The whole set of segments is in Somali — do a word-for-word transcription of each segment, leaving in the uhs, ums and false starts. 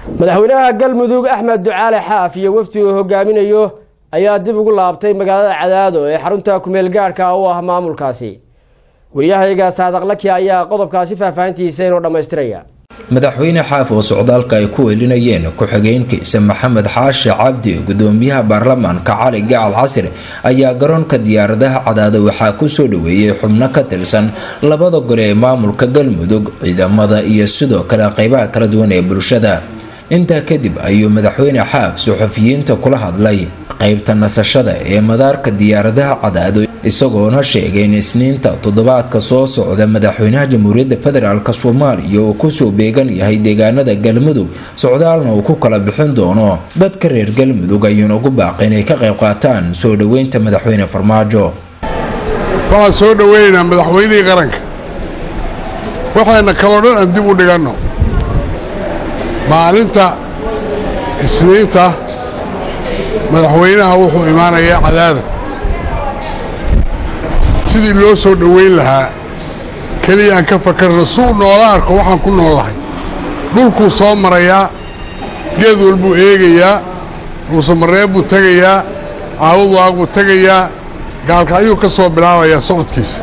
madaxweynaha galmudug Axmed Ducaale Xaaf iyo wafdiga hogaaminayo ayaa dib ugu laabtay magaalada Cadaado ee xarunta ku meel gaarka u ah maamulkaasi. wariyahayaga Saadaq Laki ayaa qodobkaasi faahfaahintiisa inoo dhameystiraya. madaxweyne Xaaf oo socdaalka ay ku welinayeen ku-xigeenkiisa Maxamed Xaashi Cabdi gudoomiyaha baarlamaanka Cali Gacal Casir ayaa garoonka diyaaradaha Cadaado waxaa ku soo dhaweeyay xubno ka tirsan labada gole ee maamulka galmudug ciidamada iyo sidoo kale qaybaha kala duwan ee bulshada. inta kadib ayuu madaxweyne Xaaf suxufiyiinta kula hadlay qaybta nasashada ee madaarka diyaaradaha Cadaado isagoona sheegay in isniinta toddobaadka soo socda madaxweynaha Jamhuuriyadda Federaalka Soomaaliya uu ku soo beegan yahay deegaanada galmudug socdaalna uu ku kala bixin doono dadka reer galmudug ayuuna ugu baaqay inay ka qayb qaataan soo dhaweynta madaxweyne Farmaajo. waxaan soo dhaweynaa madaxweynihii qaranka waxaana kaloo dhan aan dib u dhigano maalinta isniinta madaxweynaha wuxuu imaanayaa Cadaado sidii loo soo dhaweyn lahaa kaliya aan ka fakarno suu noola arko waxaan ku noolahay dhulku soo marayaa geed walbu eegayaa ruusa mareeb buu tagayaa caawadu aagu tagayaa gaalka ayuu ka soo bilaabayaa socodkiisa.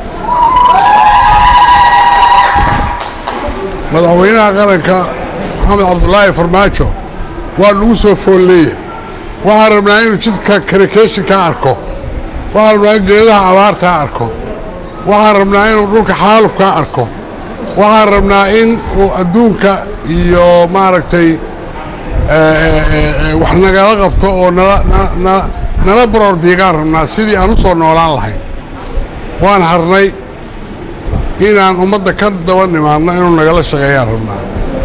madaxweynaha qaranka Maxamed Cabdullaahi Farmaajo waa lagu soo foolleeyay waxaan rabnaa inuu jidka karikeeshinka arko waxaan rabnaa in geedaha abaarta arko waxaan rabnaa inuu dhulka xaalufka arko waxaan rabnaa in uu adduunka iyo maaragtay wax nagala qabto oo nala baroor diigaan rabnaa sidii aan u soo noolaan lahayn. waan harnay inaan ummadda ka daba nimaadno inuu nagala shaqeeyaan rabnaa.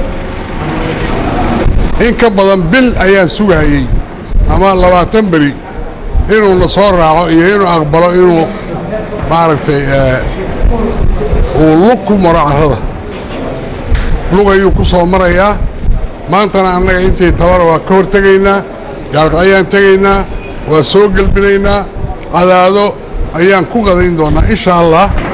in ka badan bil ayaan sugayay ama labaatan beri inuu na soo raaco iyo inuu aqbalo inuu maaragtay uu lug ku maro carrada lug ayuu ku soo marayaa. maantana annaga intay tabara waa ka hor tegaynaa gaalka ayaan tegaynaa waa soo gelbinaynaa Cadaado ayaan ku qadayn doonaa insha Allah.